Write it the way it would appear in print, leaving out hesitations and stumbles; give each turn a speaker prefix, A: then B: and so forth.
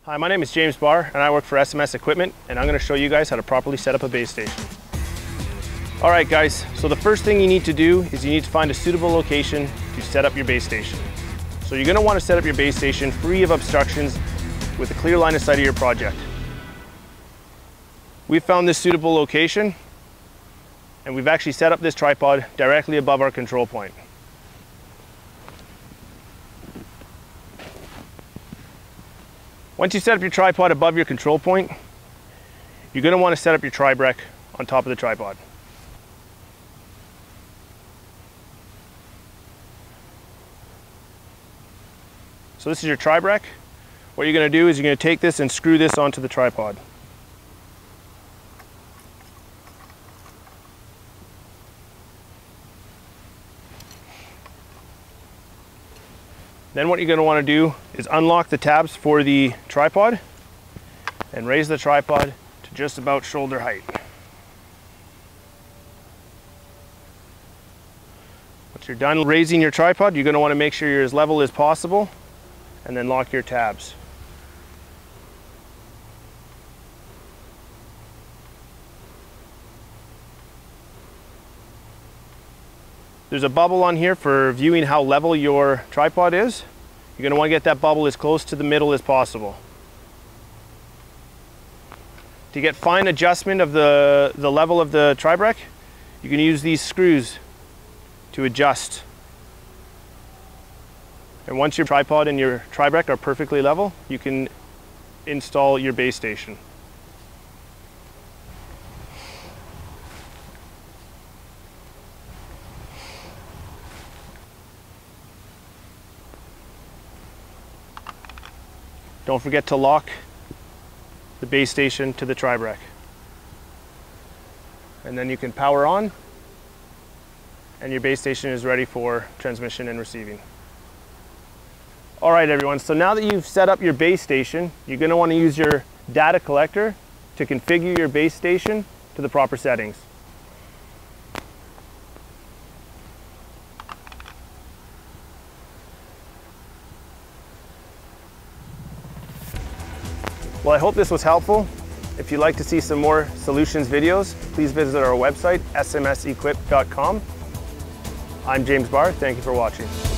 A: Hi, my name is James Barr and I work for SMS Equipment, and I'm going to show you guys how to properly set up a base station. Alright guys, so the first thing you need to do is you need to find a suitable location to set up your base station. So you're going to want to set up your base station free of obstructions with a clear line of sight of your project. We've found this suitable location and we've actually set up this tripod directly above our control point. Once you set up your tripod above your control point, you're going to want to set up your tri-brake on top of the tripod. So this is your tri-brake. What you're going to do is you're going to take this and screw this onto the tripod. Then what you're going to want to do is unlock the tabs for the tripod and raise the tripod to just about shoulder height. Once you're done raising your tripod, you're going to want to make sure you're as level as possible and then lock your tabs. There's a bubble on here for viewing how level your tripod is. You're going to want to get that bubble as close to the middle as possible. To get fine adjustment of the level of the tri-brake, you can use these screws to adjust. And once your tripod and your tri-brake are perfectly level, you can install your base station. Don't forget to lock the base station to the tri-brake. And then you can power on and your base station is ready for transmission and receiving. All right everyone, so now that you've set up your base station, you're going to want to use your data collector to configure your base station to the proper settings. Well, I hope this was helpful. If you'd like to see some more solutions videos, please visit our website, smsequip.com. I'm James Barr. Thank you for watching.